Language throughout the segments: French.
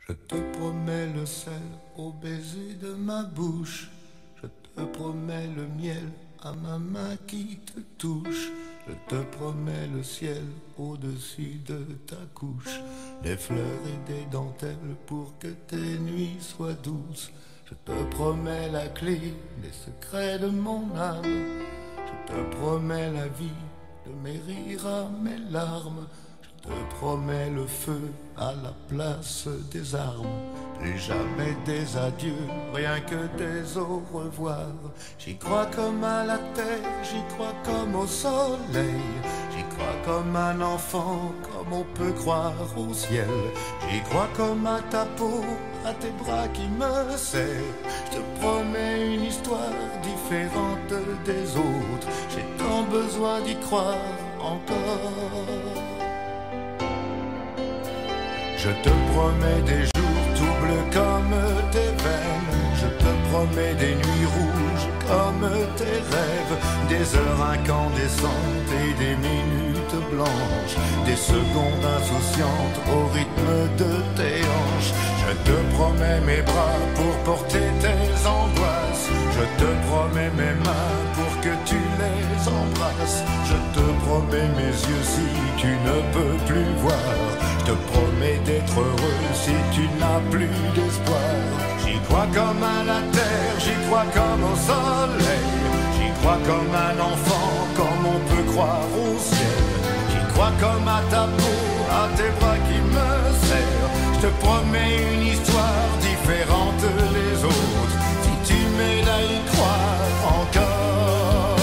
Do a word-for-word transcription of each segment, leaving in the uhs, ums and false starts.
Je te promets le sel au baiser de ma bouche. Je te promets le miel à ma main qui te touche. Je te promets le ciel au-dessus de ta couche. Des fleurs et des dentelles pour que tes nuits soient douces. Je te promets la clé des secrets de mon âme. Je te promets la vie de mes rires à mes larmes. Je te promets le feu à la place des armes. Plus jamais des adieux, rien que des au revoir. J'y crois comme à la terre, j'y crois comme au soleil. J'y crois comme un enfant, comme on peut croire au ciel. J'y crois comme à ta peau, à tes bras qui me serrent. Je te promets une histoire différente des autres. J'ai tant besoin d'y croire encore. Je te promets des jours tout bleus comme tes veines. Je te promets des nuits rouges comme tes rêves. Des heures incandescentes et des minutes blanches. Des secondes insouciantes au rythme de tes hanches. Je te promets mes bras pour porter tes angoisses. Je te promets mes mains pour que tu les embrasses. Je te promets mes yeux si tu ne peux plus voir. Je te promets d'être heureux si tu n'as plus d'espoir. J'y crois comme à la terre, j'y crois comme au soleil. J'y crois comme un enfant, comme on peut croire au ciel. J'y crois comme à ta peau, à tes bras qui me serrent. Je te promets une histoire différente des autres. Si tu m'aides à y croire encore.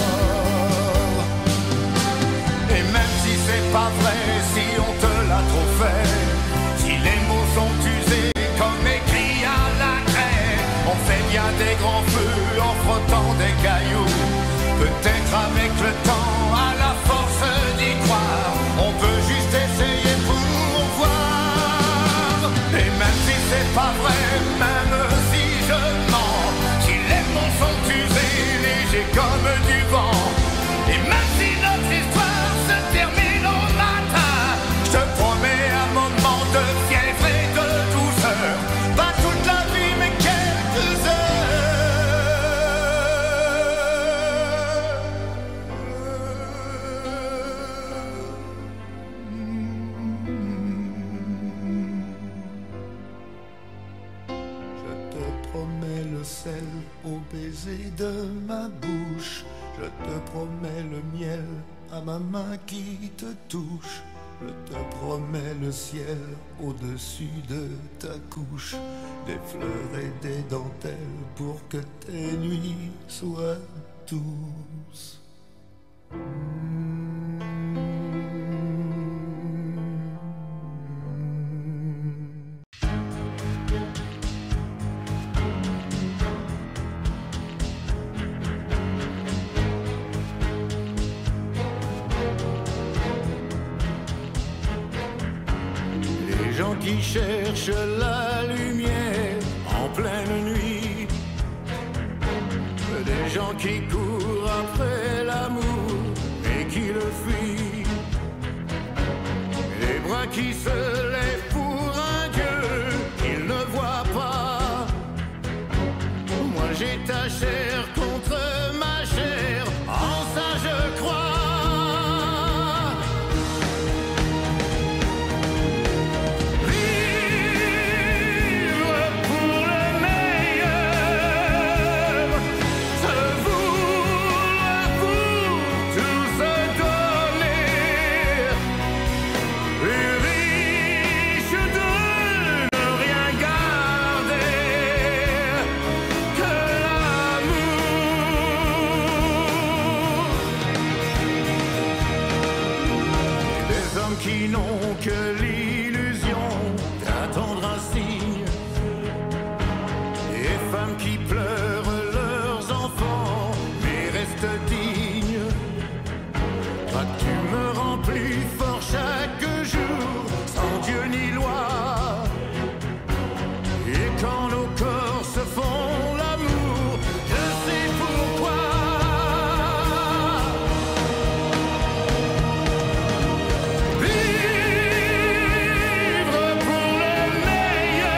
Et même si c'est pas vrai, si on te l'a trop fait, si les mots sont usés comme écrits à la craie, on fait bien des grands feux en frottant des cailloux. Peut-être avec le temps, à la force d'y croire, on peut juste essayer pour voir. Et même si c'est pas vrai, même si je mens, si les mots sont usés, légers comme du vent, et même si notre histoire se termine au matin, je te promets un moment de fièvre et de douceur. Pas toute la vie mais quelques heures. Je te promets le sel au baiser de ma bouche. Je te promets le miel à ma main qui te touche. Je te promets le ciel au-dessus de ta couche. Des fleurs et des dentelles pour que tes nuits soient douces. Les gens qui cherchent la lumière en pleine nuit, des gens qui courent après l'amour et qui le fuient, les bras qui se lèvent pour un Dieu qu'ils ne voient pas. Moi j'ai ta chair contre ma chair, en ça je crois. Qui n'ont que l'illusion d'attendre un signe, des femmes qui pleurent leurs enfants mais restent dignes. Toi tu me rends plus fort chaque jour, sans Dieu ni loi. Et quand nos corps se font l'amour, je sais pourquoi. Vivre pour le meilleur.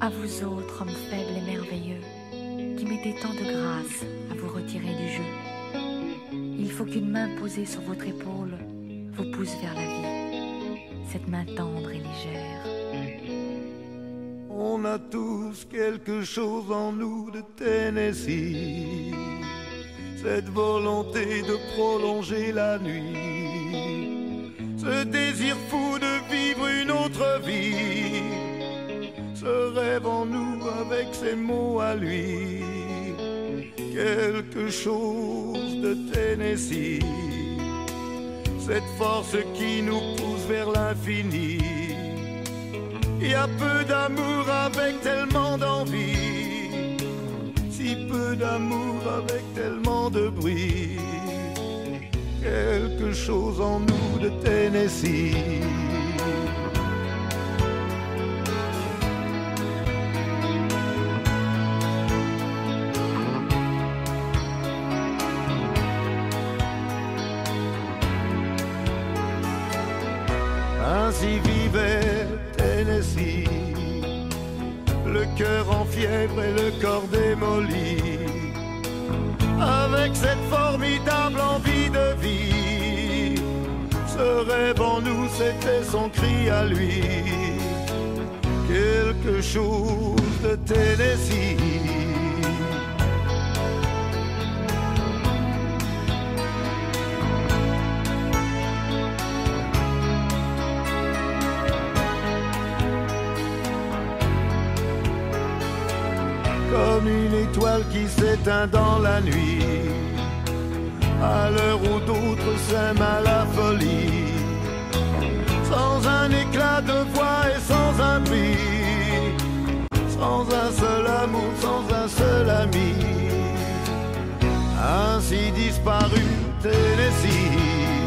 À vous autres, hommes faibles et merveilleux, qui mettez tant de grâce à vous retirer du jeu. Il faut qu'une main posée sur votre épaule vous pousse vers la vie, cette main tendre et légère. On a tous quelque chose en nous de Tennessee, cette volonté de prolonger la nuit, ce désir fou de vivre une autre vie, ce rêve en nous avec ses mots à lui, quelque chose de Tennessee, cette force qui nous pousse vers l'infini. Il y a peu d'amour avec tellement d'envie, si peu d'amour avec tellement de bruit, quelque chose en nous de Tennessee. Ainsi vivait Tennessee, le cœur en fièvre et le corps démoli, avec cette formidable envie de vie. Ce rêve en nous, c'était son cri à lui, quelque chose de Tennessee. Comme une étoile qui s'éteint dans la nuit, à l'heure où d'autres s'aiment à la folie, sans un éclat de voix et sans un bruit, sans un seul amour, sans un seul ami, ainsi disparu Tennessee.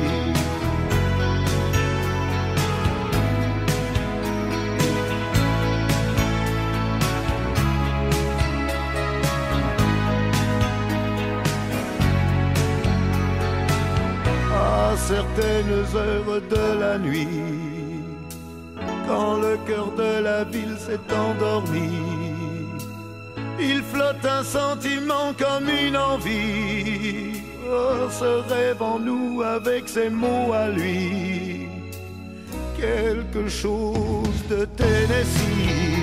À certaines heures de la nuit, quand le cœur de la ville s'est endormi, il flotte un sentiment comme une envie. Oh, ce rêve en nous avec ses mots à lui, quelque chose de Tennessee.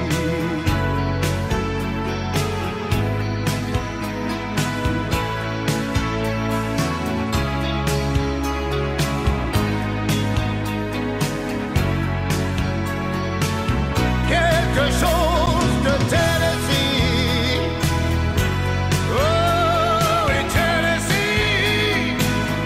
Quelque chose de Tennessee, oh, et Tennessee.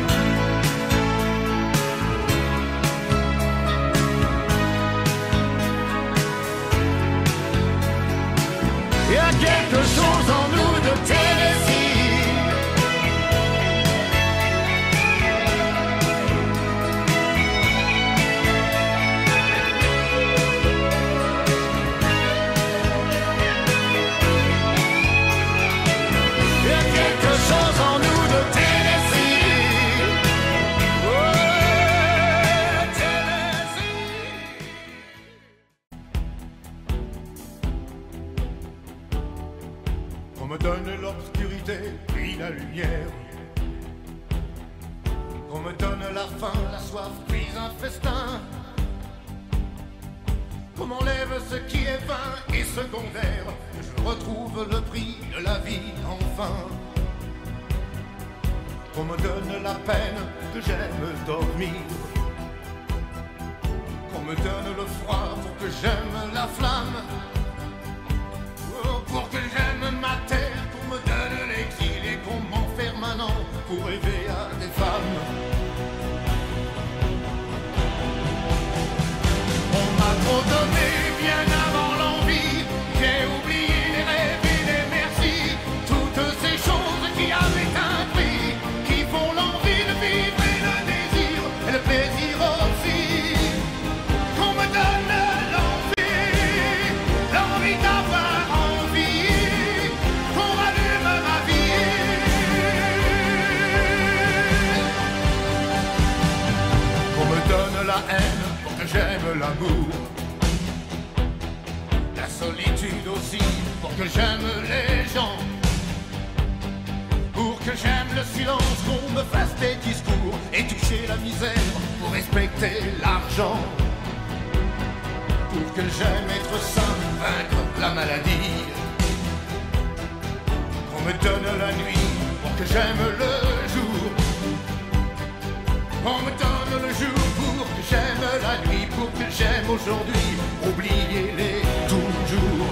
Il y a quelque chose en nous de Tennessee. On me donne l'obscurité puis la lumière, on me donne la faim, la soif puis un festin, qu'on m'enlève ce qui est vain et secondaire, que je retrouve le prix de la vie enfin, qu'on me donne la peine, que j'aime dormir, qu'on me donne le froid pour que j'aime la flamme, pour que j'aime ma terre, qu'on me donne l'exil et qu'on m'enferme un an pour rêver à des femmes. On m'a trop donné bien avant l'envie, j'ai oublié les rêves et les merci, toutes ces choses qui avaient un prix, qui font l'envie de vivre et le désir et le plaisir aussi, qu'on me donne l'envie, l'envie d'avoir la haine pour que j'aime l'amour, la solitude aussi, pour que j'aime les gens, pour que j'aime le silence, qu'on me fasse des discours et toucher la misère pour respecter l'argent, pour que j'aime être sain, vaincre la maladie, qu'on me donne la nuit, pour que j'aime le jour, on me donne le jour pour que j'aime la nuit, pour que j'aime aujourd'hui, oubliez-les toujours.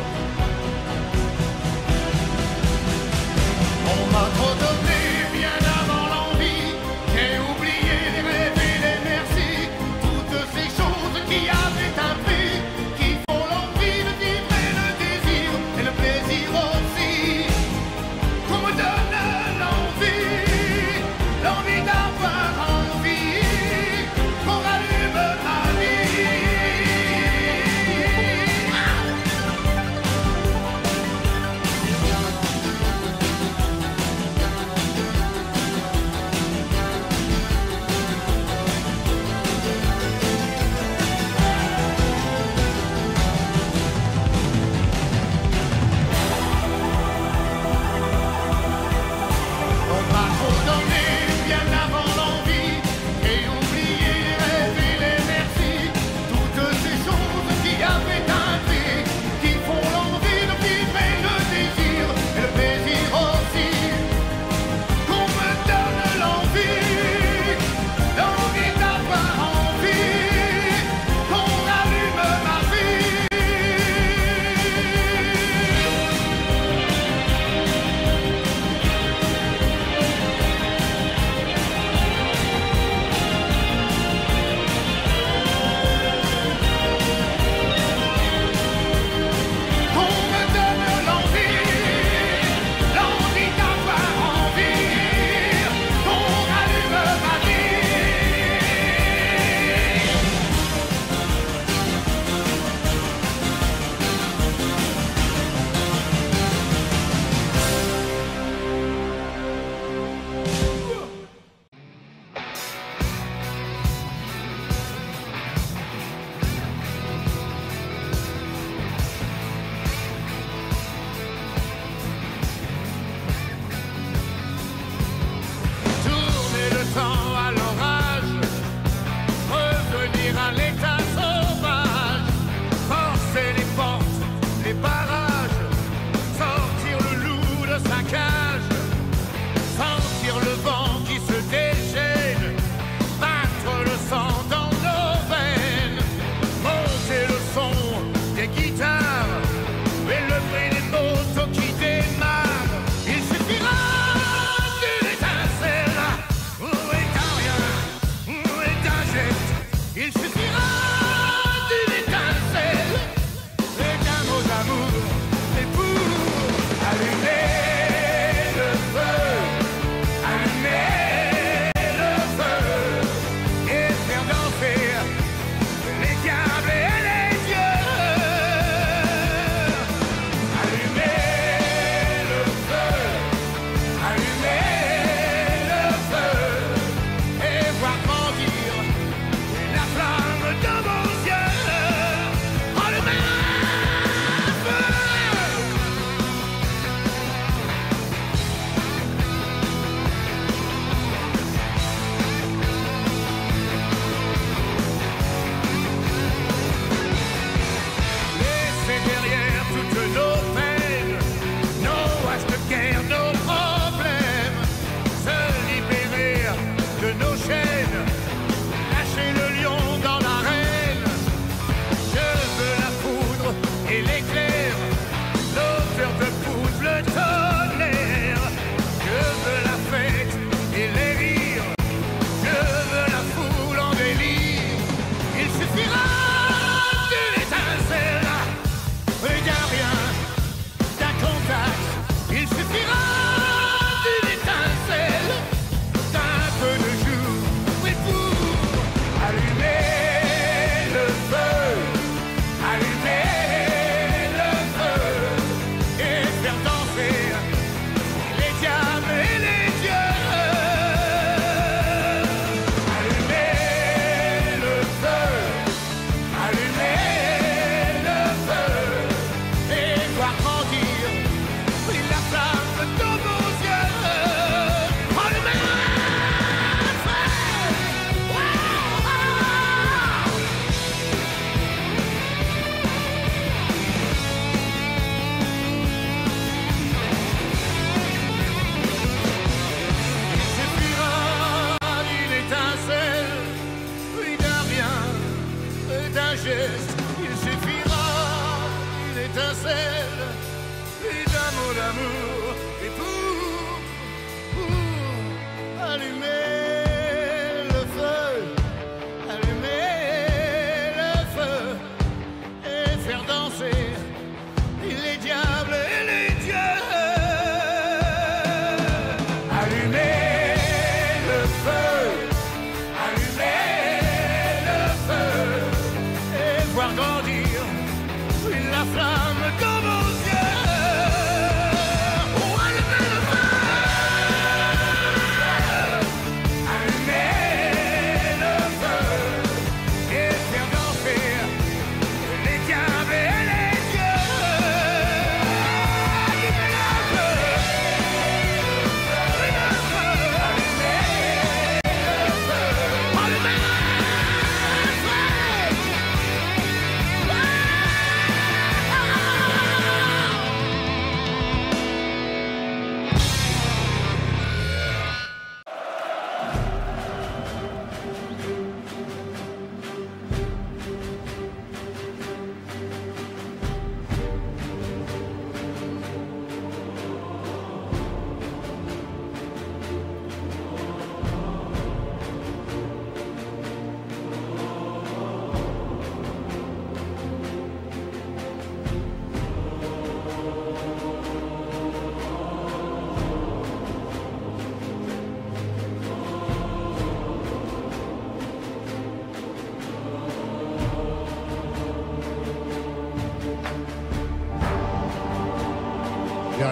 On m'a trop donné bien avant l'envie, j'ai oublié les rêves et les merci, toutes ces choses qui avaient un prix, qui font l'envie de vivre et le désir et le plaisir aussi, qu'on me donne l'envie, l'envie d'avoir envie, qu'on rallume ma vie.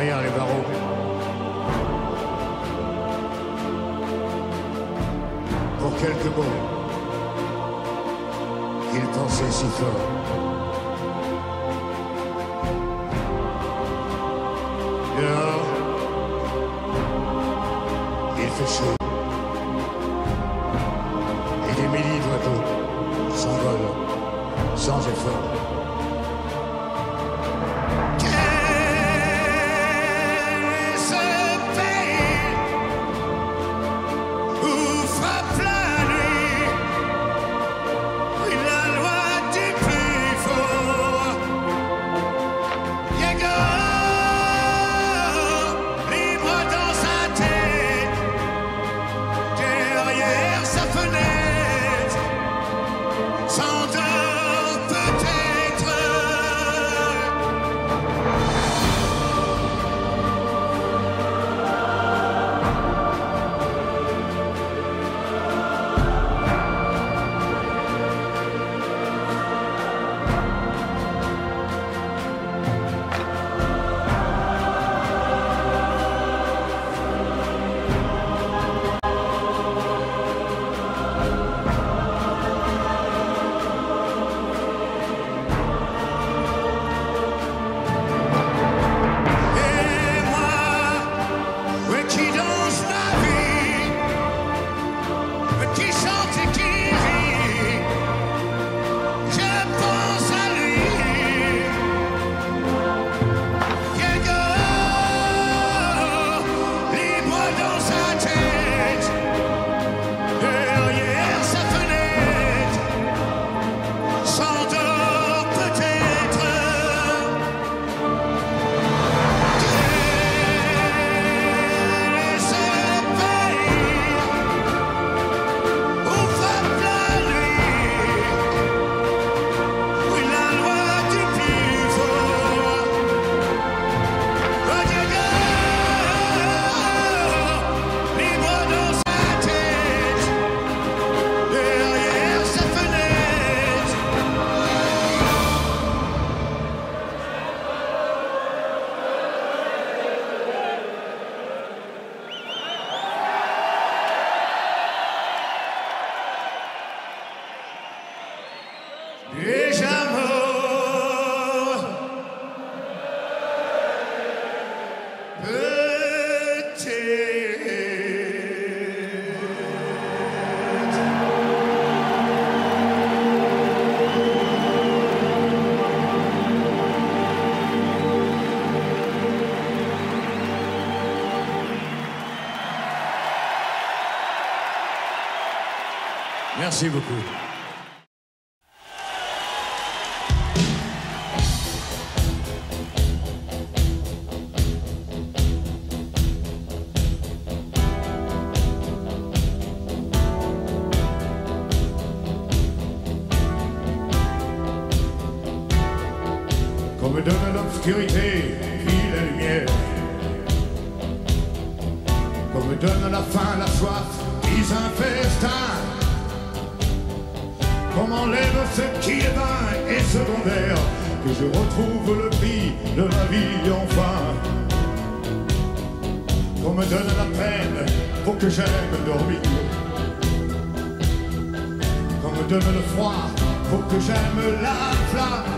derrière les barreaux. Pour quelques mots qu'il pensait si fort. Dehors, il fait chaud. Et des milliers d'oiseaux s'envolent sans effort. Merci beaucoup. Qu'on me donne l'obscurité, puis la lumière. Qu'on me donne la faim, la soif, puis un festin. Qu'on m'enlève ce qui est vain et secondaire, que je retrouve le prix de ma vie enfin. Qu'on me donne la peine pour que j'aime dormir. Qu'on me donne le froid pour que j'aime la flamme.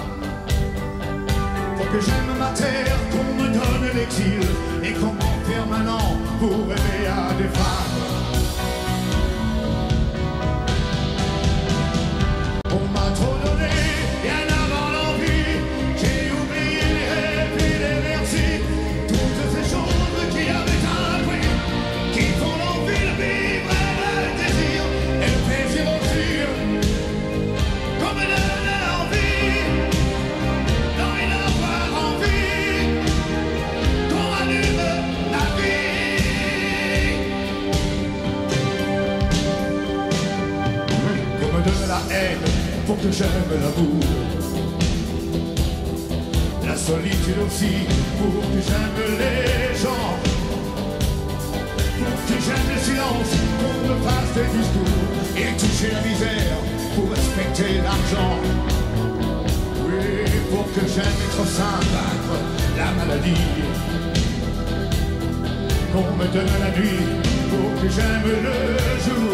Pour que j'aime ma terre, qu'on me donne l'exil et qu'on m'enferme un an pour rêver à des femmes. Pour que j'aime l'amour, la solitude aussi, pour que j'aime les gens, pour que j'aime le silence, pour me fasse des discours et toucher la misère pour respecter l'argent. Oui, pour que j'aime être sain, vaincre la maladie. qu'on me donne la nuit pour que j'aime le jour.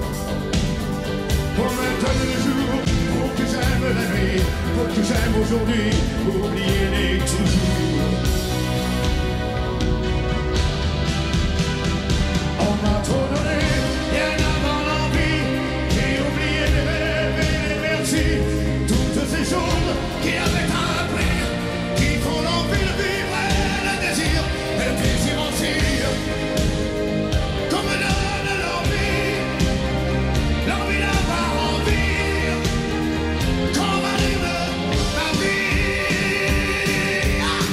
Qu'on me donne le jour pour que j'aime la nuit, pour que j'aime aujourd'hui, oublier les toujours. On m'a trop donné, bien avant l'envie, j'ai oublié les rêves et les merci, toutes ces choses qui avaient un prix, qui font l'envie de vivre et le désir, et le plaisir aussi. Qu'on me donne l'envie, l'envie d'avoir envie, qu'on m'arrive ma vie. Ah.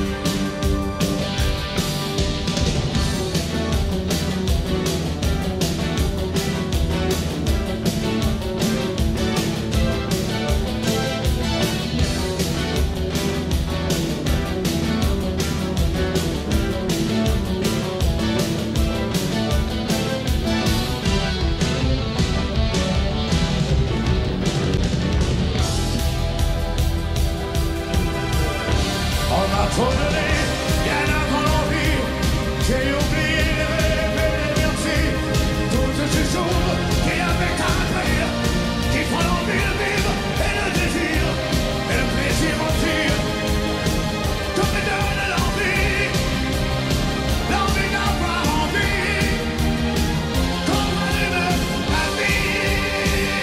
On m'a trop donné, bien avant l'envie, j'ai oublié les rêves et les merci, toutes ces choses qui avaient un prix, qui font l'envie de vivre et le désir, et le plaisir aussi. Qu'on me donne l'envie, l'envie d'avoir envie, qu'on m'allume ma vie.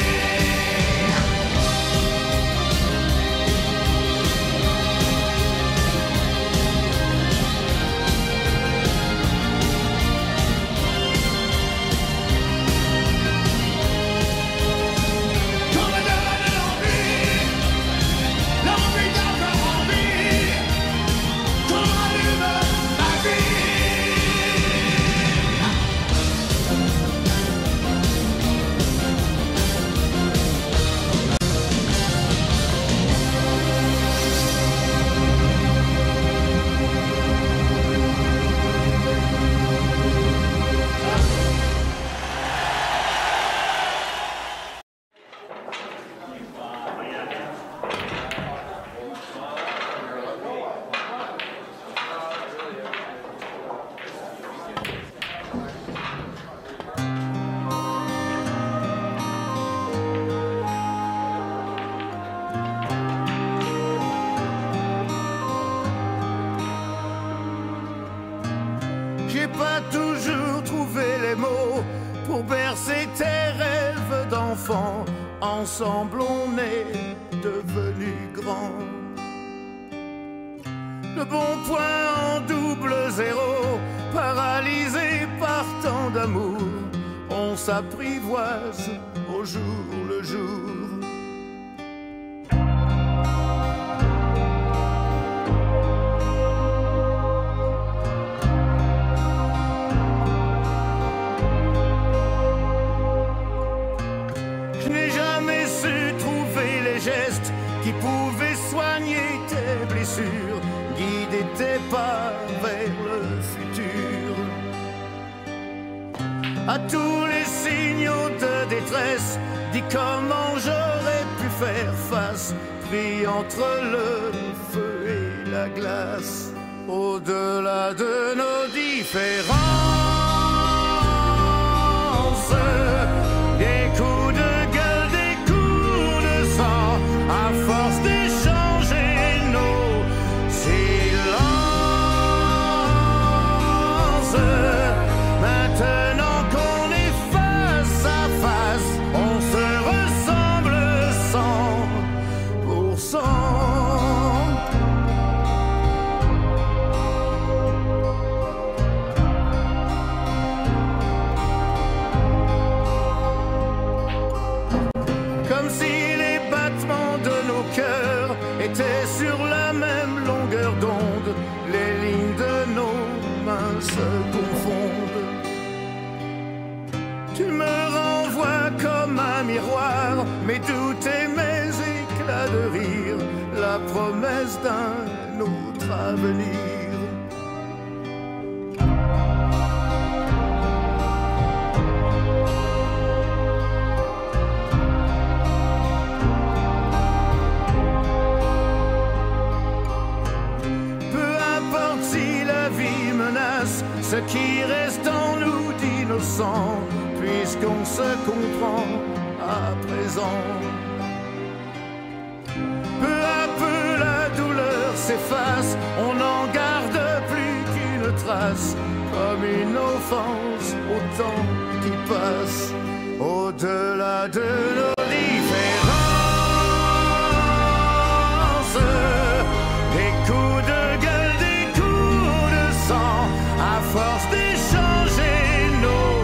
Qu'on me donne l'envie, l'envie d'avoir envie, qu'on m'allume ma J'ai pas toujours trouvé les mots pour bercer tes rêves d'enfant. Ensemble on est devenus grands. Le bon point en double zéro, paralysé par tant d'amour, on s'apprivoise au jour le jour. Je n'ai jamais su trouver les gestes qui pouvaient soigner tes blessures, guider tes pas vers le futur. À tous les signaux de détresse, dis comment j'aurais pu faire face, pris entre le feu et la glace, au-delà de nos différences. Des coups de gueule, des coups de sang, à force d'échanger nos silences. Maintenant qu'on est face à face, on se ressemble cent pour cent. Comme si les battements de nos cœurs étaient sur la même longueur d'onde, les lignes de nos mains se confondent. Tu me renvoies comme un miroir mes doutes et mes éclats de rire, la promesse d'un autre avenir. Ce qui puisqu'on se comprend à présent. Peu à peu la douleur s'efface, on n'en garde plus qu'une trace, comme une offense au temps qui passe, au-delà de nos différences. Des coups de gueule, des coups de sang, à force d'échanger nos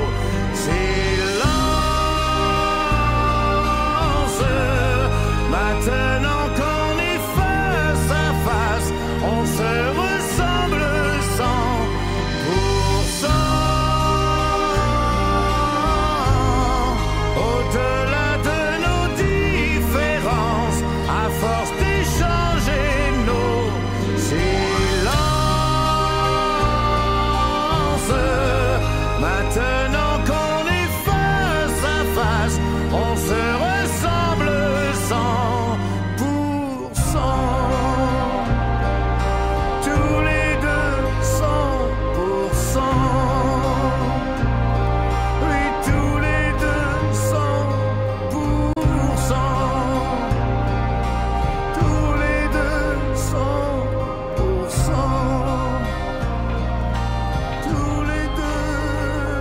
silences. Maintenant qu'on est face à face, on se ressemble cent pour cent. Au-delà de nos différences, à force d'échanger nos silences. Maintenant qu'on est face à face, on se ressemble cent pour cent. Tous les deux cent pour cent. Oui, tous les deux cent pour cent. Tous les deux cent pour cent. Tous les deux.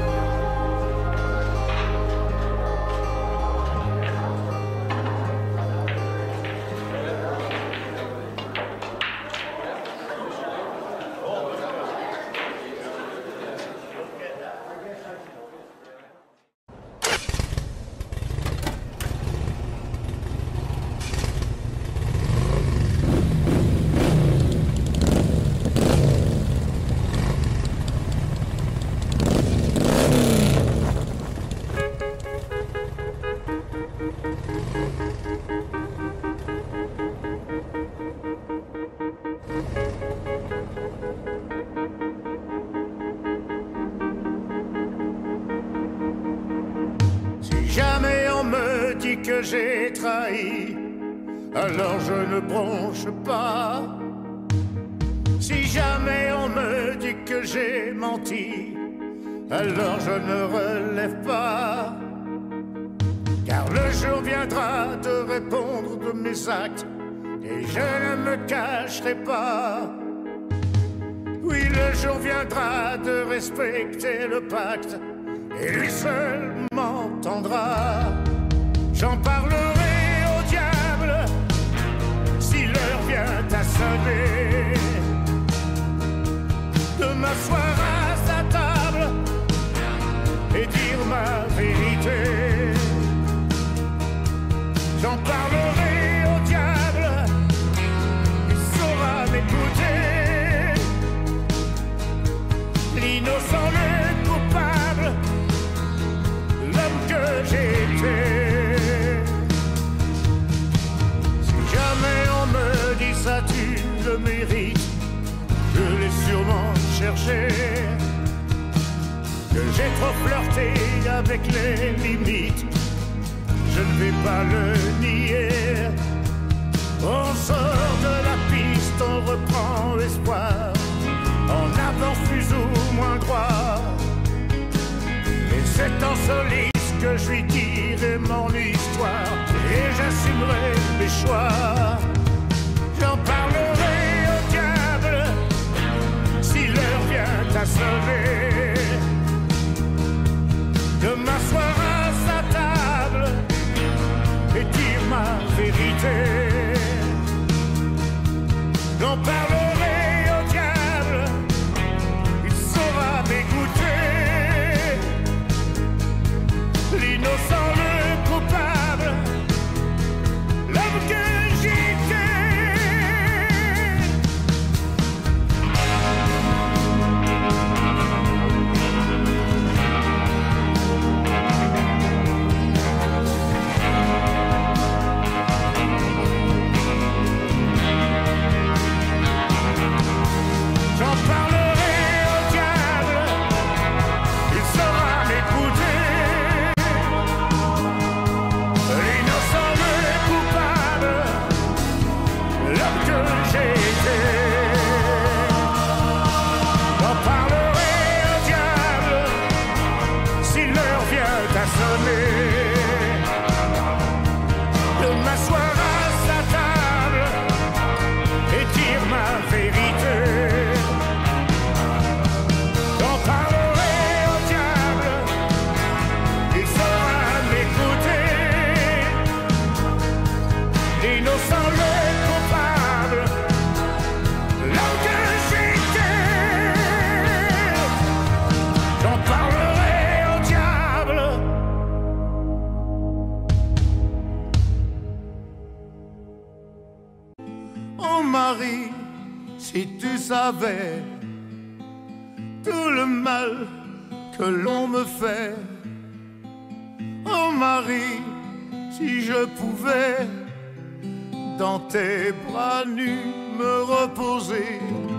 Si jamais on me dit que j'ai trahi, alors je ne bronche pas. Si jamais on me dit que j'ai menti, alors je ne relève pas. Car le jour viendra de répondre de mes actes, et je ne me cacherai pas. Oui, le jour viendra de respecter le pacte, et lui seul m'entendra. J'en parlerai au diable si l'heure vient à sonner, de m'asseoir à sa table et dire ma vérité. J'en parlerai au diable, il saura m'écouter. L'innocent, le coupable, l'homme que j'étais. Si jamais on me dit ça tu le mérites, je l'ai sûrement cherché. Que j'ai trop flirté avec les limites, je ne vais pas le nier. On sort de la piste, on reprend espoir, on avance plus ou moins droit. Et c'est en soliste que je lui dirai mon histoire, et j'assumerai mes choix. J'en parlerai au diable si l'heure vient à sonner, de m'asseoir à sa table et dire ma vérité. J'en parlerai au diable, il saura m'écouter. L'innocent, le coupable, l'homme que j'étais. t'a sonné de m'asseoir à sa table et dire ma vérité. J'en parlerai au diable, il saura m'écouter. L'innocent, le coupable, l'homme que j'étais. J'en parlerai au diable. Oh Marie, si tu savais tout le mal que l'on me fait. Oh Marie, si je pouvais dans tes bras nus me reposer,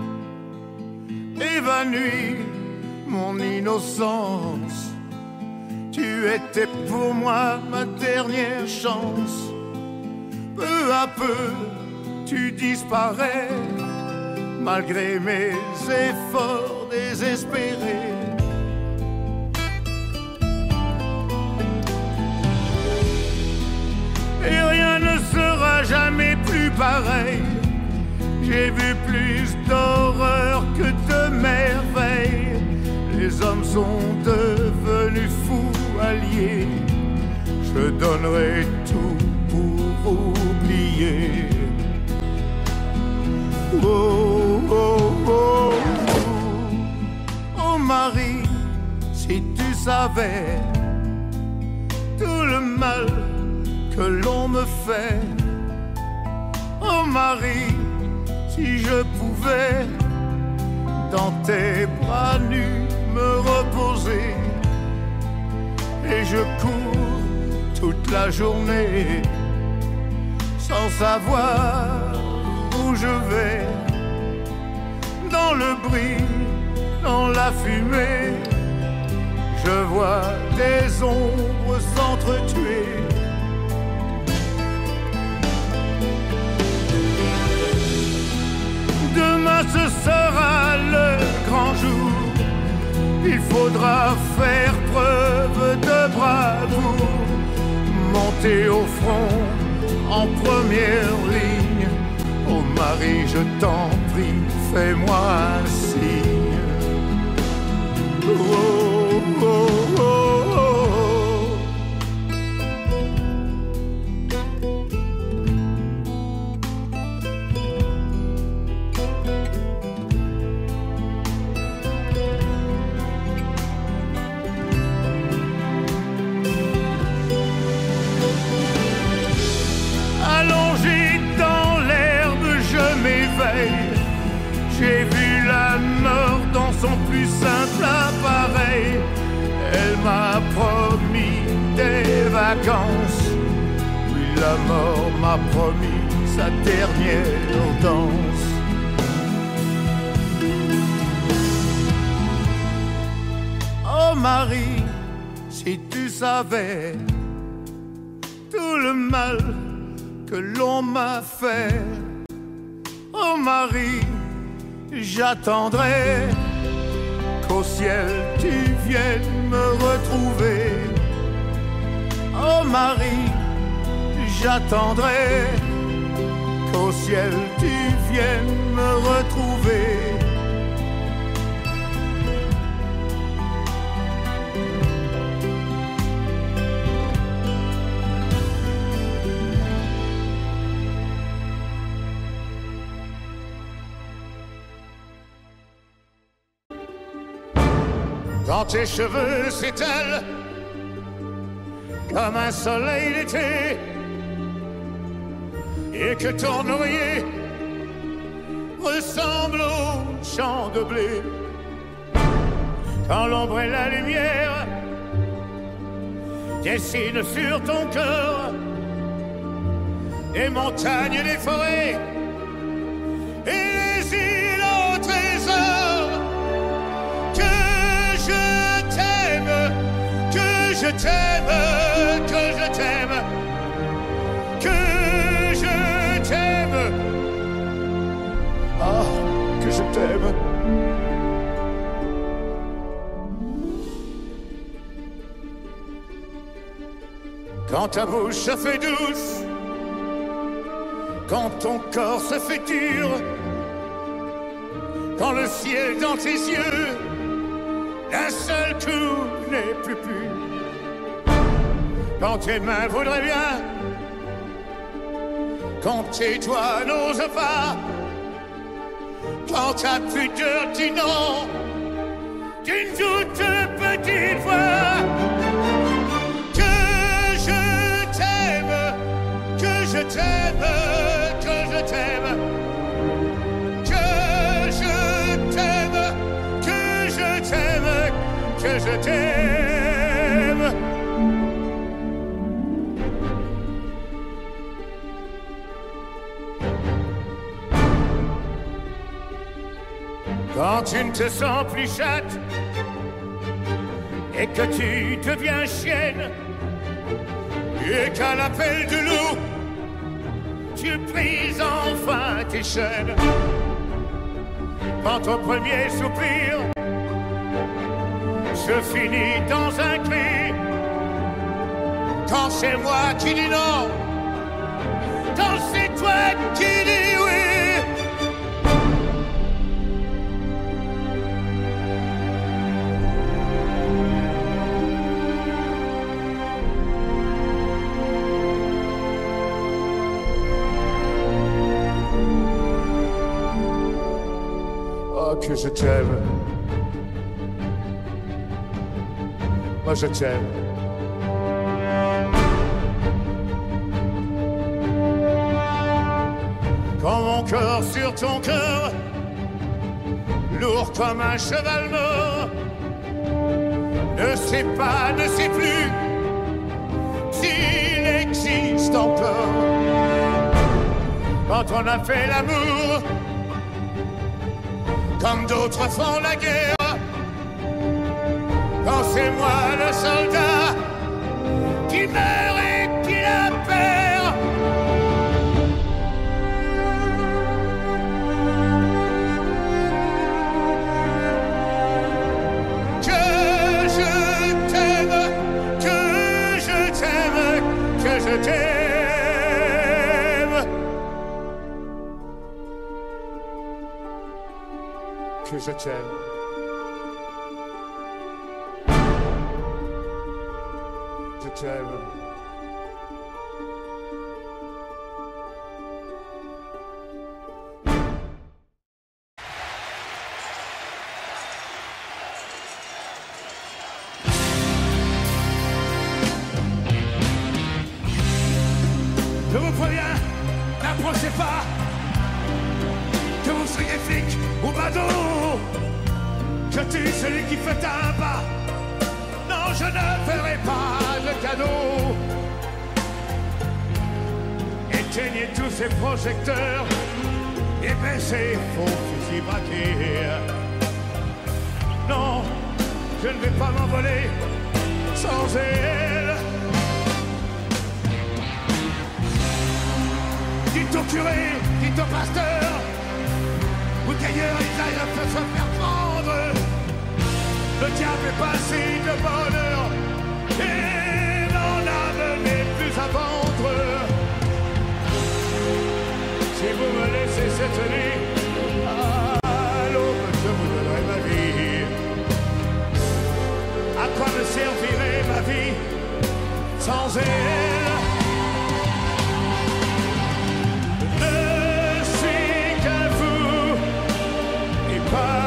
évanouir mon innocence. Tu étais pour moi ma dernière chance. Peu à peu, tu disparais, malgré mes efforts désespérés. Et rien ne sera jamais plus pareil. J'ai vu plus d'horreur que de merveilles. Les hommes sont devenus fous alliés. Je donnerai tout pour oublier. Oh, oh, oh, oh. Oh Marie, si tu savais tout le mal que l'on me fait. Oh Marie, si je pouvais dans tes bras nus me reposer. Et je cours toute la journée sans savoir où je vais. Dans le bruit, dans la fumée, je vois des ombres s'entretuer. Demain ce sera le grand jour. Il faudra faire preuve de bravoure, monter au front en première ligne. Oh Marie, je t'en prie, fais-moi un signe. Oh, oh, oh, oh. Allongé dans l'herbe, je m'éveille. J'ai vu la mort dans son plus simple appareil. Elle m'a promis des vacances. Puis la mort m'a promis sa dernière danse. Oh Marie, si tu savais tout le mal que l'on m'a fait. Oh Marie, j'attendrai qu'au ciel tu viennes me retrouver. Oh Marie, j'attendrai qu'au ciel tu viennes me retrouver. Quand tes cheveux s'étalent comme un soleil d'été et que ton oreiller ressemble au champ de blé, quand l'ombre et la lumière dessinent sur ton corps des montagnes et des forêts et les îles au trésor, que je t'aime, que je t'aime, que je t'aime, que je t'aime, ah, que je t'aime. Quand ta bouche se fait douce, quand ton corps se fait dur, quand le ciel dans tes yeux, d'un seul coup n'est plus pur. Quand tes mains voudraient bien, quand tes doigts n'osent pas, quand ta pudeur dit non, d'une toute petite voix, que je t'aime, que je t'aime, que je t'aime, que je t'aime, que je t'aime, que je t'aime. Quand tu ne te sens plus chatte et que tu deviens chienne et qu'à l'appel du loup tu brises enfin tes chaînes. Quand ton premier soupir se finit dans un cri, quand c'est moi qui dis non, quand c'est toi qui dis oui. Que je t'aime, moi je t'aime. Quand mon corps sur ton cœur, lourd comme un cheval mort, ne sait pas, ne sait plus s'il existe encore. Quand on a fait l'amour, comme d'autres font la guerre, quand c'est moi le soldat qui meurt et qui la perd. Que je t'aime, que je t'aime, que je t'aime. Que je t'aime. Je t'aime. Je vous préviens, n'approchez pas, que vous soyez flic ou badaud. Je tue celui qui fait un pas. Non, je ne ferai pas de cadeau. Éteignez tous ces projecteurs et baissez vos fusils braqués. Non, je ne vais pas m'envoler sans elle. Dites au curé, dites au pasteur, ou qu'ailleurs ils aillent se faire prendre. Le diable est passé de bonheur et n'en a donné plus à vendre. Si vous me laissez cette nuit, à l'aube je vous donnerai ma vie. À quoi me servirait ma vie sans elle? Ne suis qu'à vous et pas.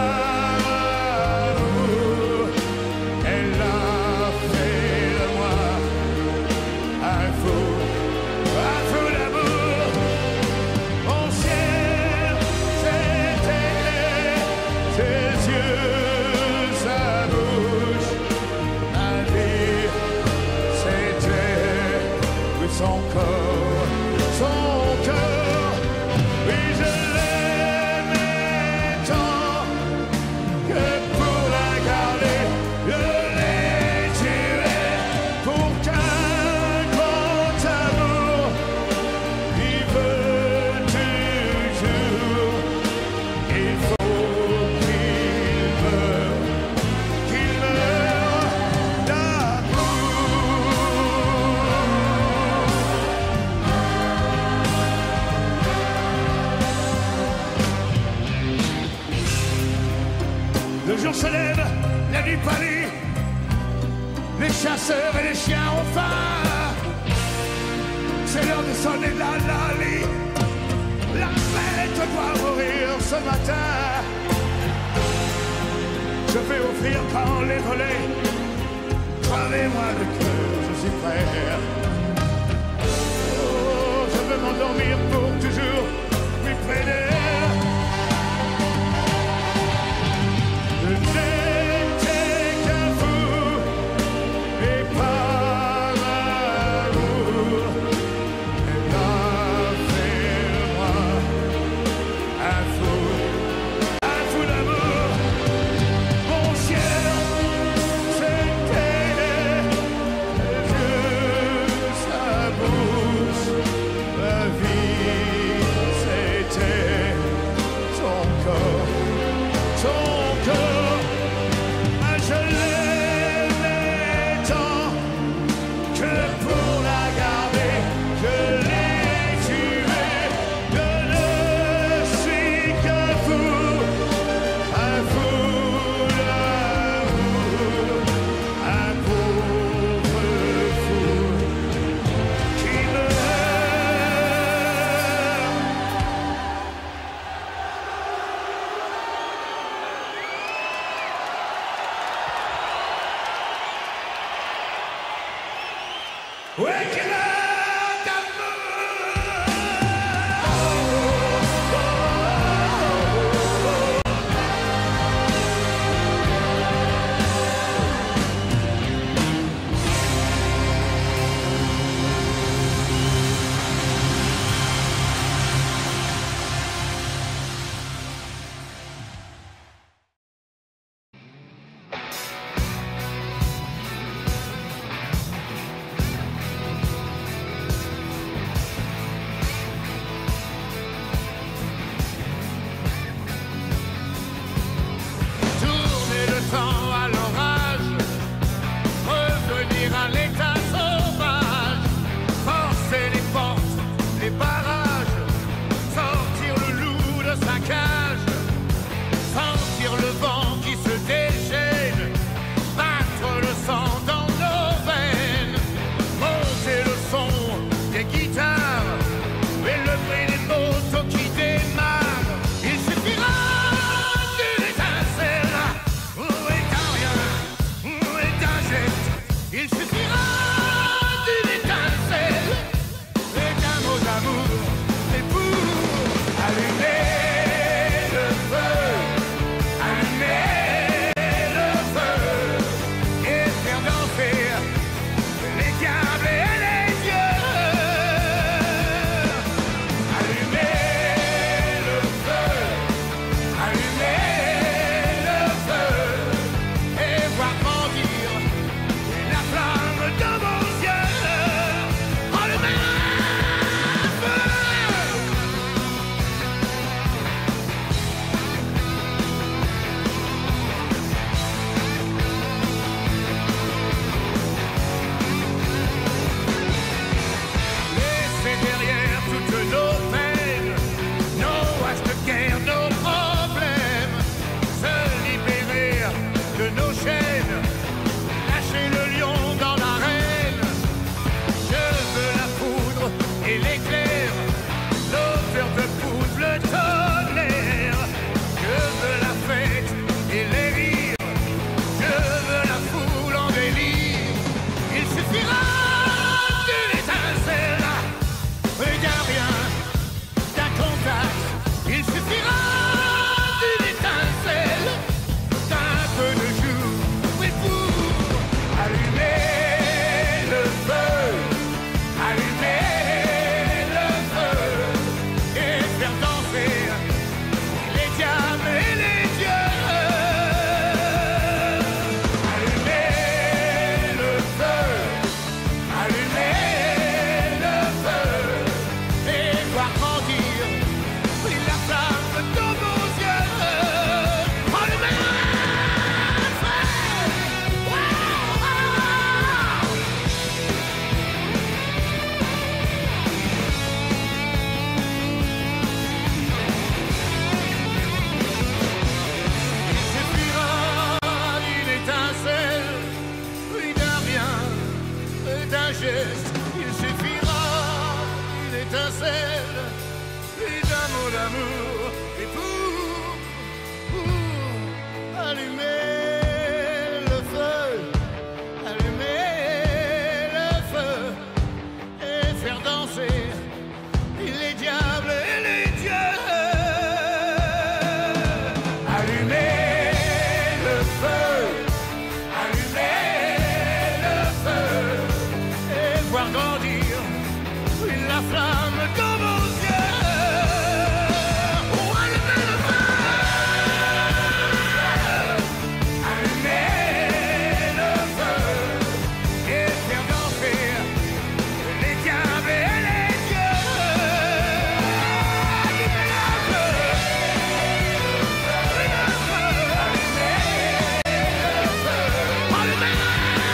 C'était les chasseurs et les chiens ont faim. C'est l'heure de sonner la lali. La bête doit mourir ce matin. Je vais offrir quand les volets. Crevez-moi le cœur, je suis prêt. Oh, je veux m'endormir pour toujours, plus près d'elle. Je n'étais qu'un fou et pas l'amour. Et pas fait moi un fou, un fou d'amour. Mon ciel, c'était les yeux, sa bouche, ma vie, c'était son corps, son corps. Ah, je l'aimais tant que pour la garder, je l'ai tuée. Je ne suis qu'un fou, un fou d'amour, un pauvre fou qui meurt. Ouais, qui meurt d'amour. geste, il suffira une étincelle, et d'un mot d'amour, et pour, pour allumer le feu, allumer le feu, et faire danser les diables et les dieux. Allumer le feu, allumer le feu, et voir grandir la flamme dans vos yeux. Oh, allumer le feu, allumer le feu, et faire danser les diables et les dieux. Allumer le feu, allumer le feu, allumer le feu.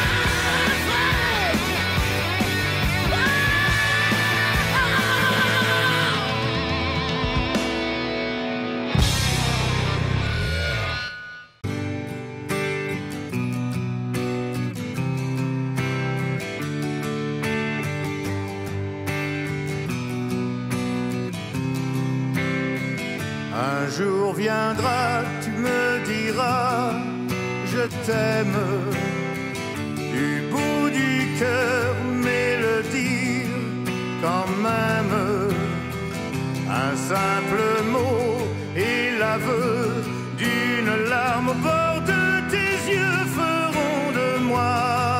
Un jour viendra, tu me diras, je t'aime. Du bout du cœur, mais le dire quand même. Un simple mot et l'aveu d'une larme au bord de tes yeux feront de moi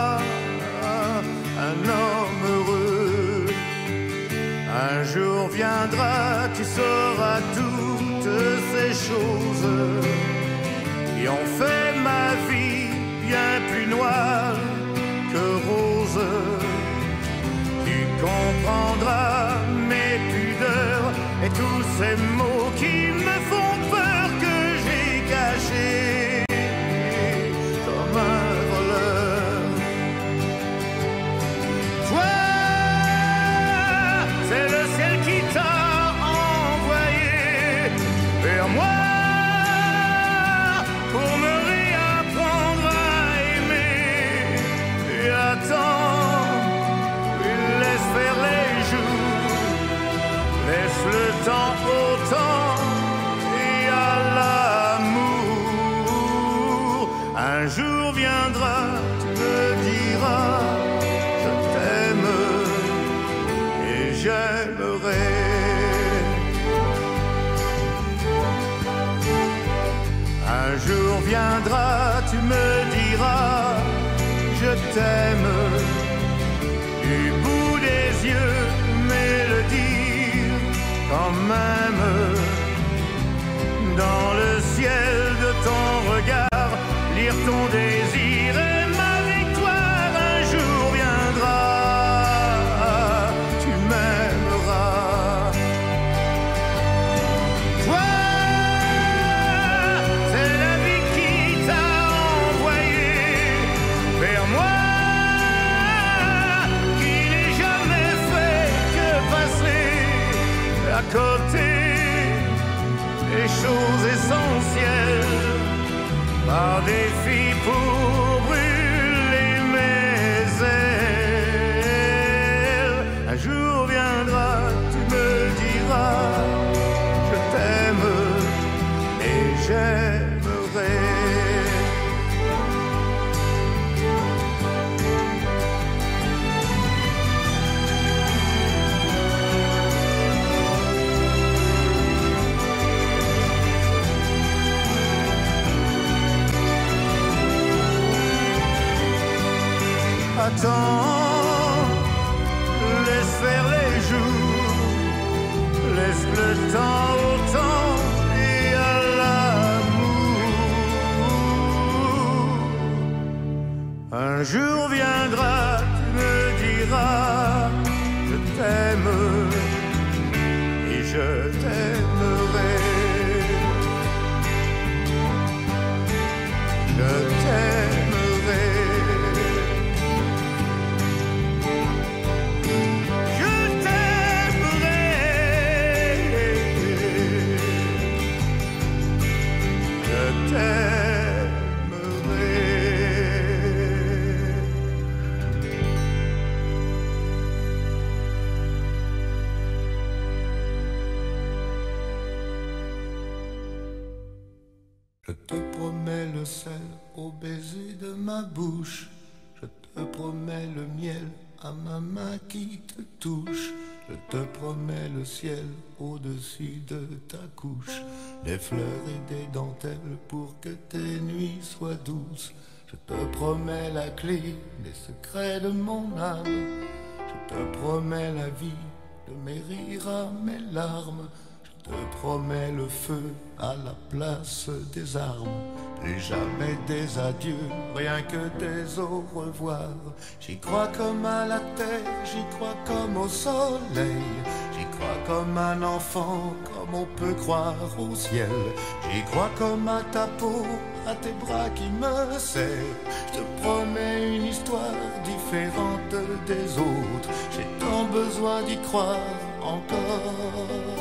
un homme heureux. Un jour viendra, tu sauras toutes ces choses qui ont fait ma vie bien plus noire que rose. Tu comprendras mes pudeurs et tous ces mots qui me font peur que j'ai cachés comme un voleur. Toi, c'est le ciel qui t'a envoyé vers moi pour me réapprendre à aimer. Et attends, laisse faire les jours, laisse le temps au temps et à l'amour. Un jour viendra, tu me diras, je t'aime et j'aimerai. Un jour viendra, tu me diras, je t'aime. Du bout des yeux, mais le dire quand même. Dans le ciel de ton regard, lire ton désir et ma victoire. Un jour viendra, tu m'aimeras. Toi, c'est la vie qui t'a envoyé vers moi, qui n'ai jamais fait que passer à côté des choses essentielles, par défi pour brûler mes ailes. Un jour viendra, tu me diras, je t'aime et j'aimerai. Attends, laisse faire les jours, laisse le temps au temps et à l'amour. Un jour viendra, tu me diras, je t'aime et je t'aimerai. Je t'aimerai. Je te promets le sel au baiser de ma bouche. Je te promets le miel à ma main qui te touche. Je te promets le ciel au-dessus de ta couche, des fleurs et des dentelles pour que tes nuits soient douces. Je te promets la clé des secrets de mon âme. Je te promets la vie de mes rires à mes larmes. Je te promets le feu à la place des armes. Plus jamais des adieux, rien que des au revoir. J'y crois comme à la terre, j'y crois comme au soleil. J'y crois comme un enfant, comme on peut croire au ciel. J'y crois comme à ta peau, à tes bras qui me serrent. Je te promets une histoire différente des autres. J'ai tant besoin d'y croire encore.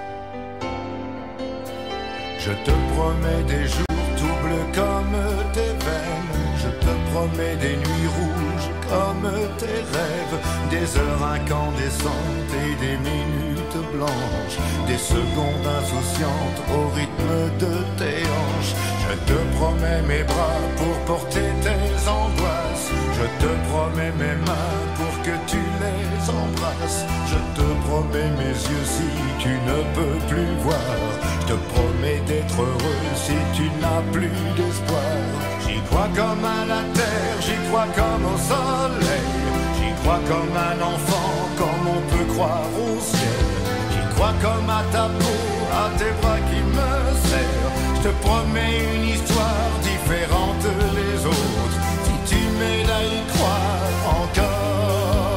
Je te promets des jours tout bleus comme tes veines. Je te promets des nuits rouges comme tes rêves. Des heures incandescentes et des minutes blanches. Des secondes insouciantes au rythme de tes hanches. Je te promets mes bras pour porter tes angoisses. Je te promets mes mains pour que tu les embrasses. Je te promets mes yeux si tu ne peux plus voir. Je te promets d'être heureux si tu n'as plus d'espoir. J'y crois comme à la terre, j'y crois comme au soleil. J'y crois comme un enfant, comme on peut croire au ciel. J'y crois comme à ta peau, à tes bras qui me serrent. Je te promets une histoire différente des autres. Si tu m'aides à y croire encore.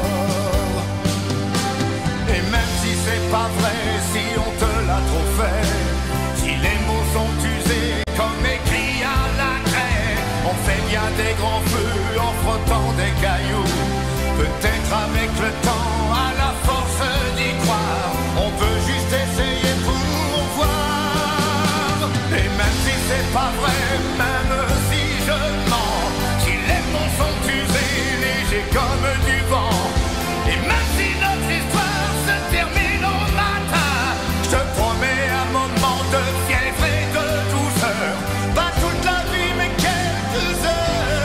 Et même si c'est pas vrai, si on te l'a trop fait, si les mots sont usés comme écrits à la craie, on fait bien des grands feux en frottant des cailloux. Peut-être avec le temps, à la force d'y croire, on peut juste essayer pour voir. Et même si c'est pas vrai, même si je mens, si les mots sont usés, légers comme du vent, et même si notre histoire se termine au matin, je te promets un moment de fièvre et de douceur. Pas toute la vie mais quelques heures.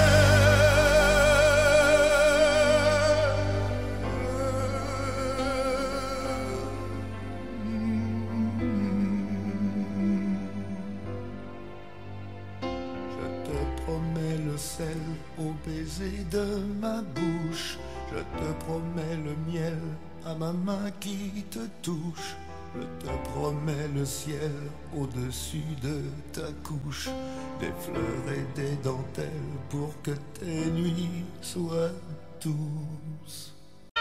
Je te promets le sel au baiser de ma bouche. Je te promets le miel à ma main qui te touche. Je te promets le ciel au-dessus de ta couche. Des fleurs et des dentelles pour que tes nuits soient douces.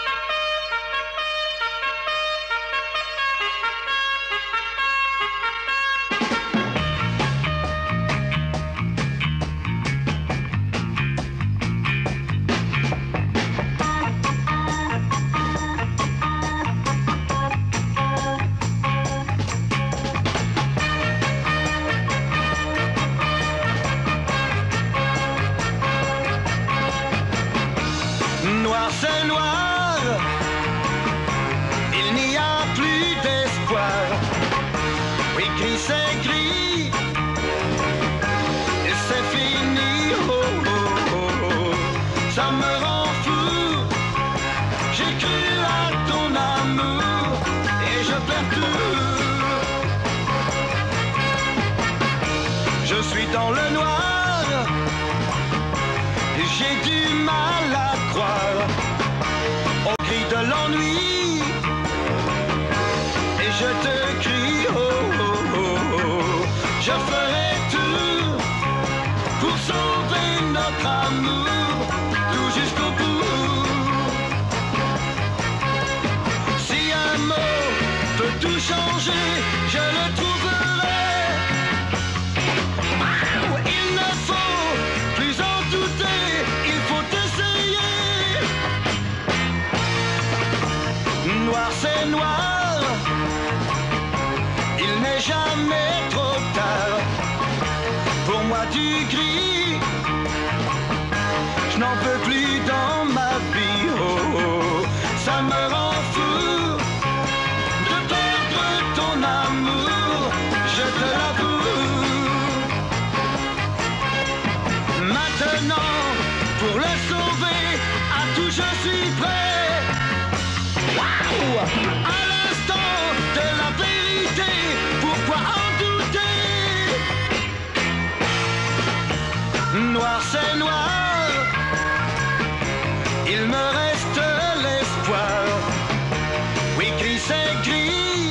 Noir c'est noir, il n'y a plus d'espoir. Oui, gris c'est gris, et c'est fini. Oh, oh, oh, oh. Ça me rend fou. J'ai cru à ton amour et je perds tout. Je suis dans le noir, j'ai du mal à croire au cri de l'ennui, et je te crie oh, oh, oh, oh. Je ferai tout pour sauver notre amour, tout jusqu'au bout. Si un mot peut tout changer, je le trouverai. Il ne faut plus en douter, il faut essayer. Noir c'est noir, il n'est jamais trop tard. Pour moi du gris, je n'en peux plus dans ma vie. Oh, oh, ça me rend fou de perdre ton amour, je te l'avoue. tout je suis prêt. Waouh! À l'instant de la vérité, pourquoi en douter? Noir c'est noir, il me reste l'espoir. Oui, gris c'est gris,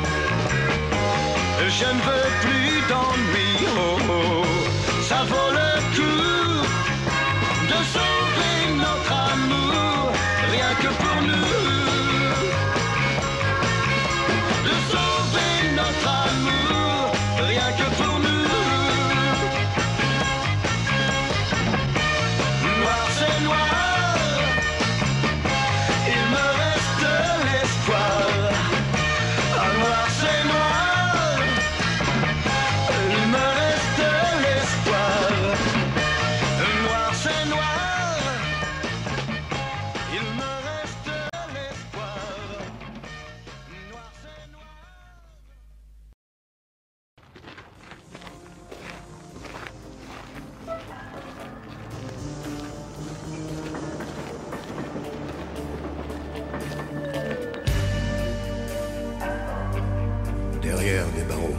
je ne veux plus d'ennui. Oh, oh, ça vaut le coup de sauver notre amour, rien que pour nous. De sauver notre amour, rien que pour nous. Noir c'est noir, il me reste l'espoir. Ah, noir c'est noir, il me reste l'espoir. Noir c'est noir, il me reste l'espoir. Noir c'est noir. Derrière des barreaux,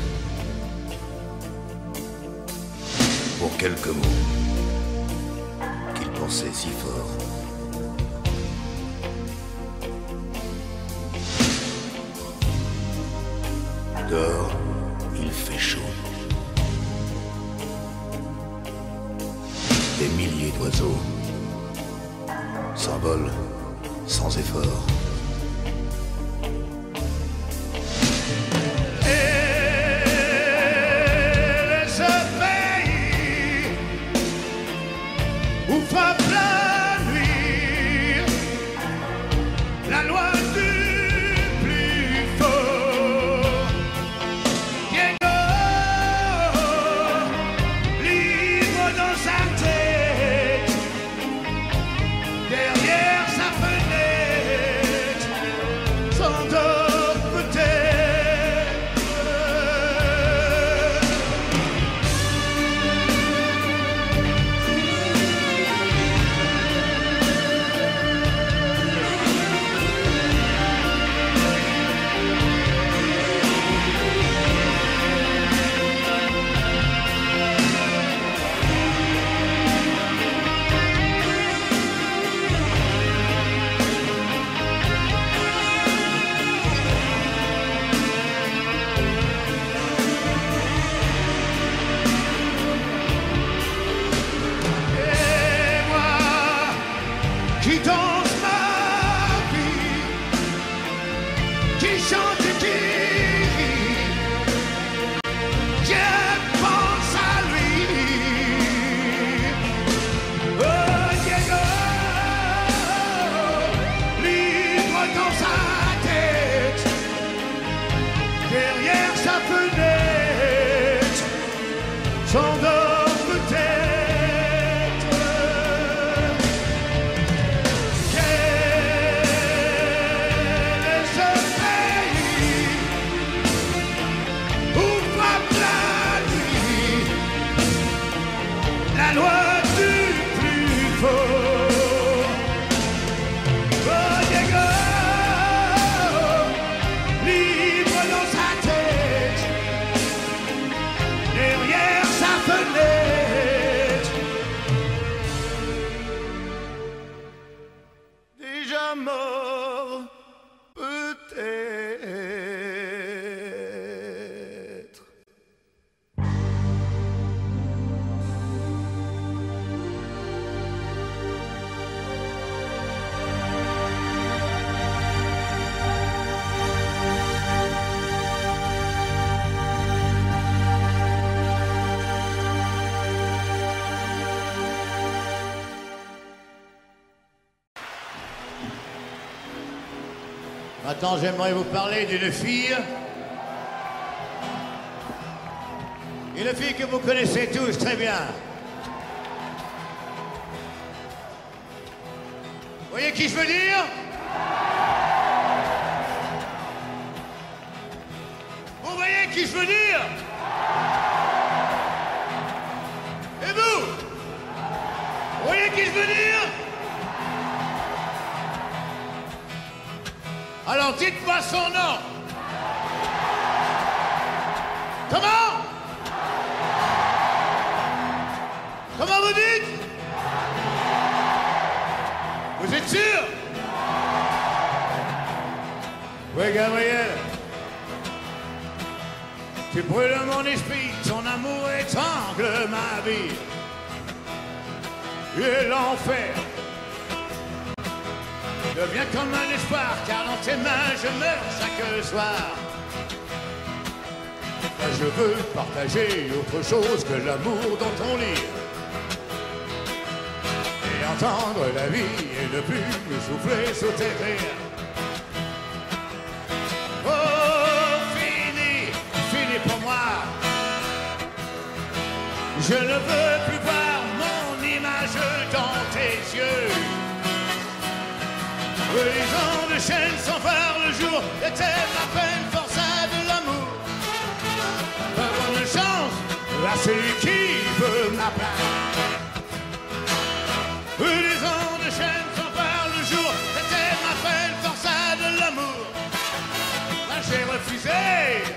pour quelques mots qu'il pensait si fort. Dehors, il fait chaud. Des milliers d'oiseaux s'envolent sans effort. Et ce pays où frappe la nuit, la loi du plus fort. Diego, libre dans sa tête, derrière sa fenêtre, s'endort peut-être. Et moi qui danse ma vie, qui chante et qui rit, je pense à lui. Oh Diego, libre dans sa tête, derrière sa fenêtre, s'endort peut-être. Quel est ce pays où frappe la nuit, la loi du plus fort? Oh Diego, libre dans sa tête, derrière sa fenêtre. Déjà mort, peut-être. Maintenant, j'aimerais vous parler d'une fille. Une fille que vous connaissez tous très bien. Vous voyez qui je veux dire? Vous voyez qui je veux dire? Et vous? Vous voyez qui je veux dire? Alors dites-moi son nom. Comment? Comment vous dites? Vous êtes sûr? Oui, Gabriel. Tu brûles mon esprit, ton amour étrangle ma vie. Et l'enfer devient comme un espoir, car dans tes mains je meurs chaque soir. Moi je veux partager autre chose que l'amour dans ton lit. Et entendre la vie et ne plus me souffler sous tes rires. Oh, fini, fini pour moi. Je ne veux plus voir mon image dans tes yeux. Les gens de chaîne sans phare le jour était ma peine, forçat de l'amour. Pas bonne chance à celui qui veut ma place. Les gens de chaîne sans phare le jour était ma peine, forçat de l'amour. Là j'ai refusé.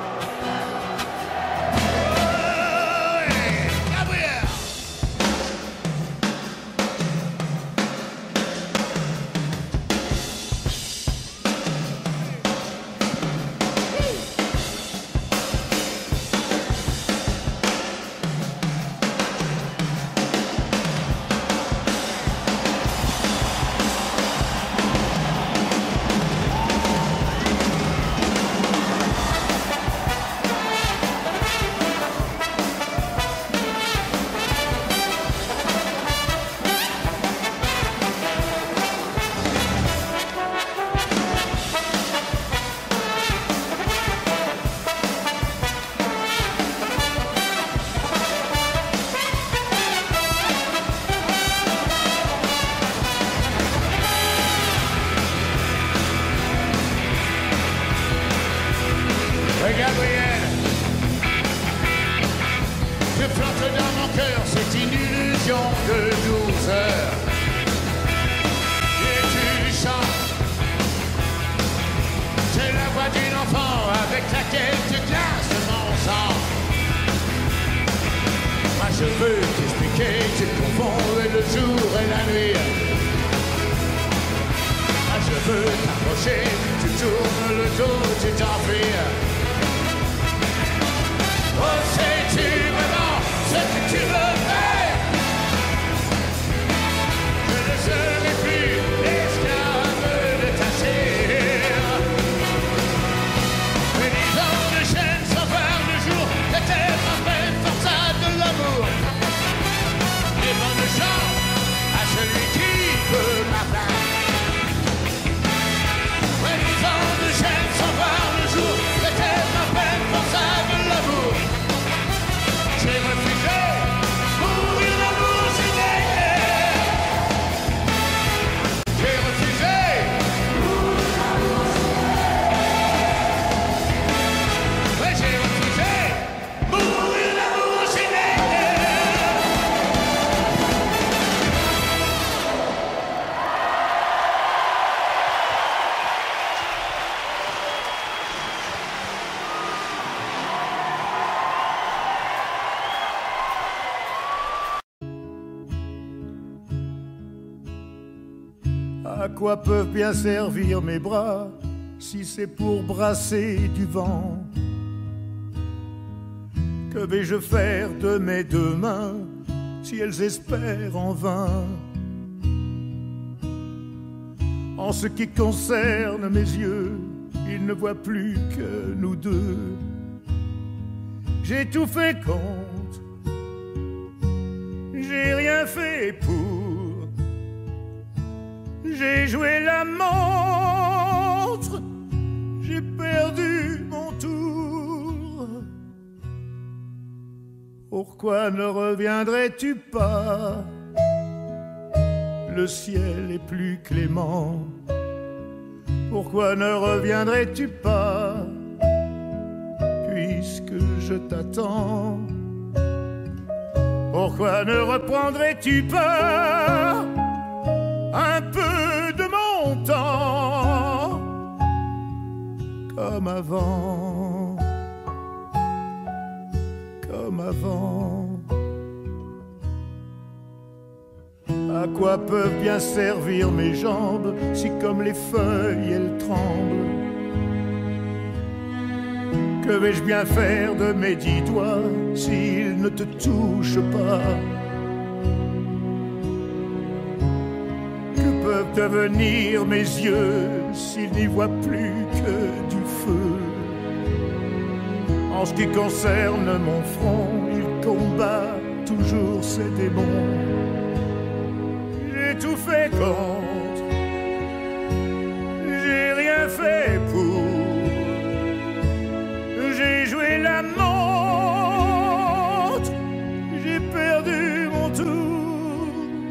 À quoi peuvent bien servir mes bras si c'est pour brasser du vent? Que vais-je faire de mes deux mains si elles espèrent en vain? En ce qui concerne mes yeux, ils ne voient plus que nous deux. J'ai tout fait contre, j'ai rien fait pour. J'ai joué la montre, j'ai perdu mon tour. Pourquoi ne reviendrais-tu pas? Le ciel est plus clément. Pourquoi ne reviendrais-tu pas? Puisque je t'attends. Pourquoi ne reprendrais-tu pas un peu de mon temps? avant, comme avant. À quoi peuvent bien servir mes jambes si comme les feuilles elles tremblent? Que vais-je bien faire de mes dix doigts s'ils ne te touchent pas? Que peuvent devenir mes yeux s'ils n'y voient plus que du feu? En ce qui concerne mon front, il combat toujours ses démons. J'ai tout fait contre, j'ai rien fait pour. J'ai joué la montre, j'ai perdu mon tour.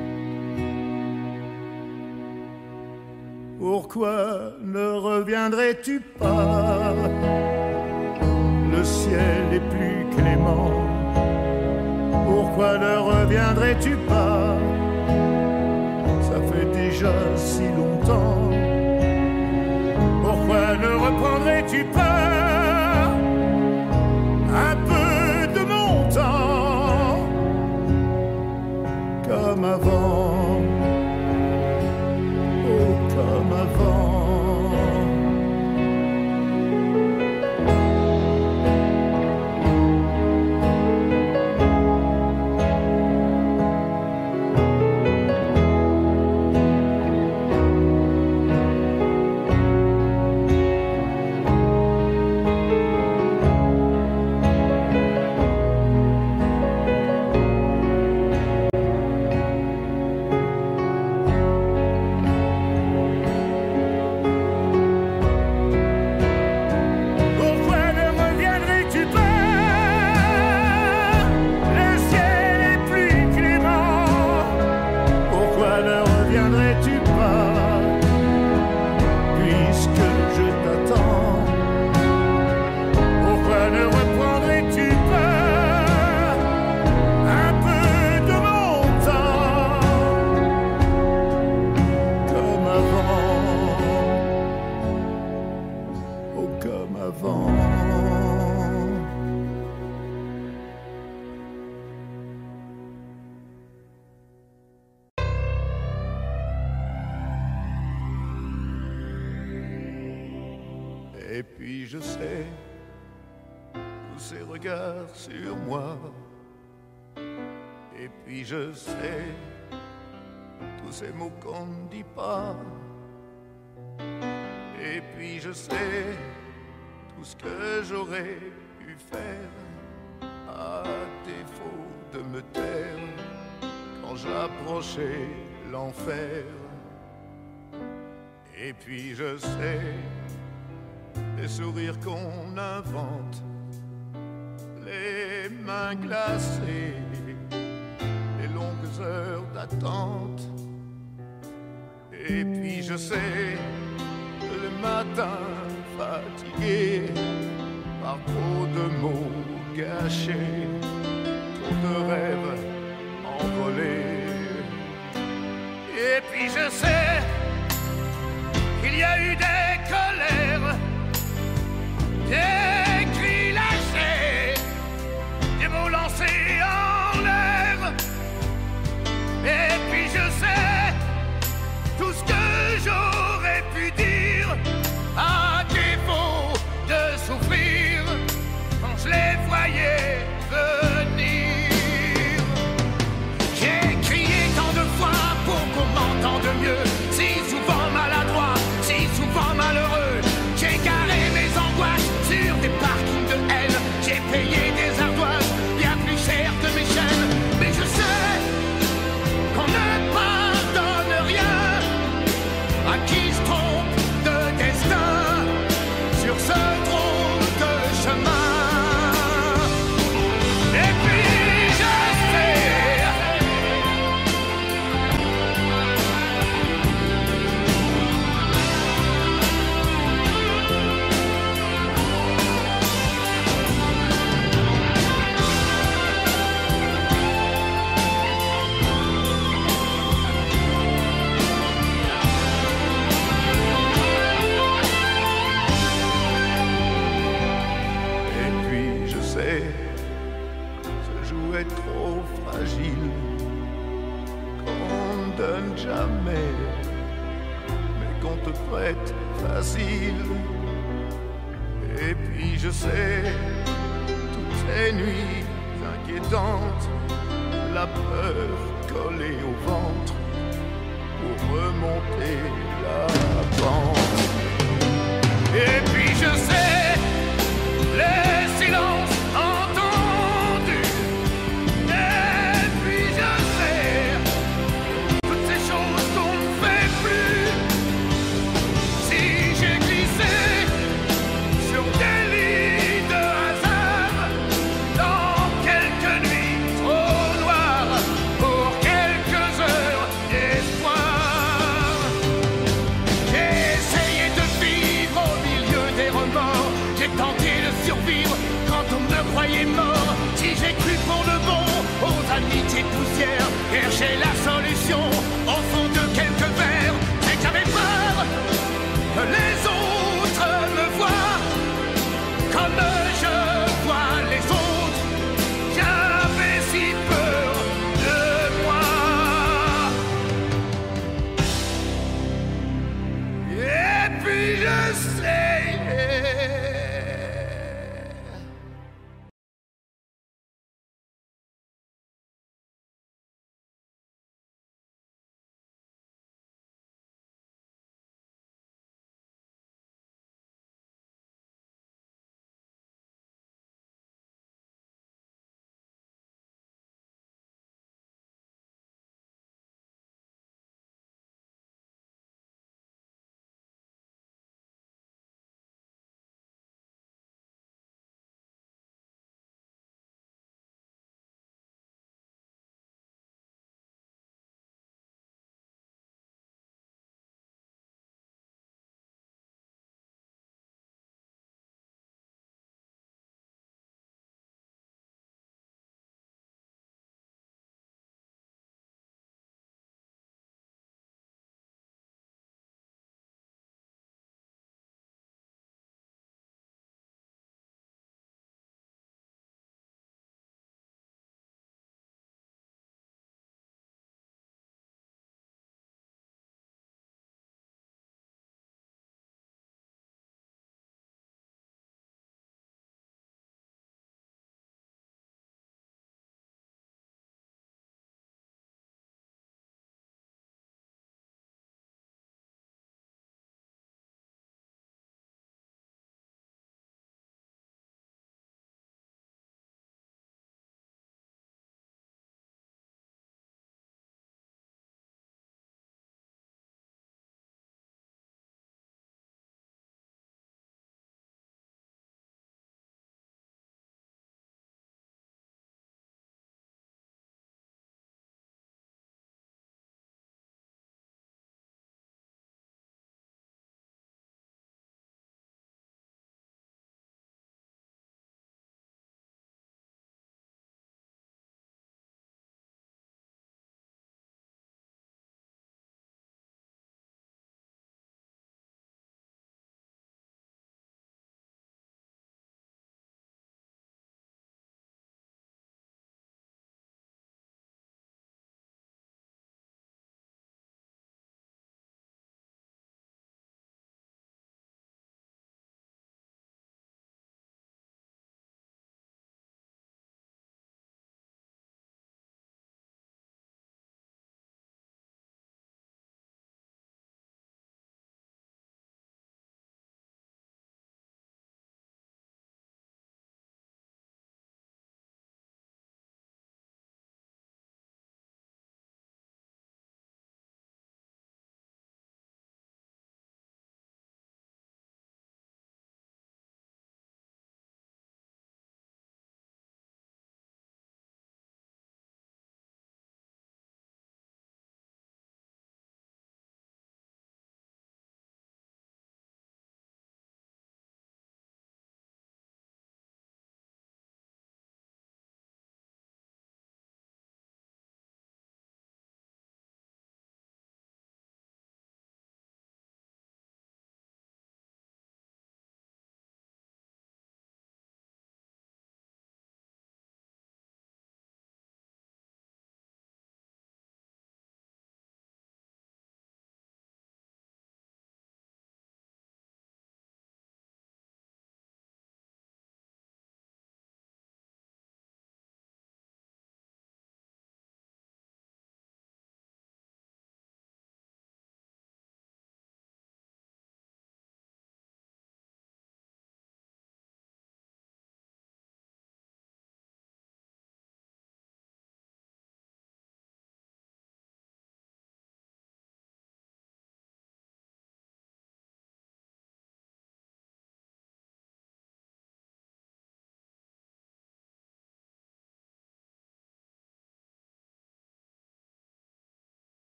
Pourquoi ne reviendrais-tu pas? Le ciel est plus clément. Pourquoi ne reviendrais-tu pas? Ça fait déjà si longtemps. Pourquoi ne reprendrais-tu pas un peu de mon temps comme avant, oh comme avant. Et puis je sais tous ces regards sur moi. Et puis je sais tous ces mots qu'on ne dit pas. Et puis je sais tout ce que j'aurais pu faire à défaut de me taire quand j'approchais l'enfer. Et puis je sais les sourires qu'on invente, les mains glacées, les longues heures d'attente. Et puis je sais le matin fatigué par trop de mots gâchés, trop de rêves envolés. Et puis je sais qu'il y a eu des colères, des cris lâchés, des mots lancés en l'air. Et puis je sais tout ce que j'aurais pu dire à défaut de souffrir quand je les voyais venir. J'ai crié tant de fois pour qu'on m'entende mieux, si souvent maladroit, si souvent malheureux. J'ai garé mes angoisses sur des parkings de haine. J'ai payé des ardoises bien plus chères que mes chaînes. Mais je sais qu'on ne pardonne rien à qui toute prête, facile. Et puis je sais, toutes ces nuits inquiétantes, la peur collée au ventre pour remonter la pente. Et puis je sais, les silences entendus. Et puis je sais, toutes ces choses qu'on ne fait plus. Si j'ai glissé sur des lits de hasard, dans quelques nuits trop noires, pour quelques heures d'espoir, j'ai essayé de vivre au milieu des remords. J'ai tenté de survivre quand on me croyait mort. Si j'ai cru pour le bon aux amitiés poussières, chercher la solution au fond de quelques verres, c'est que j'avais peur que les autres me voient comme je vois les autres. J'avais si peur de moi. Et puis je sais,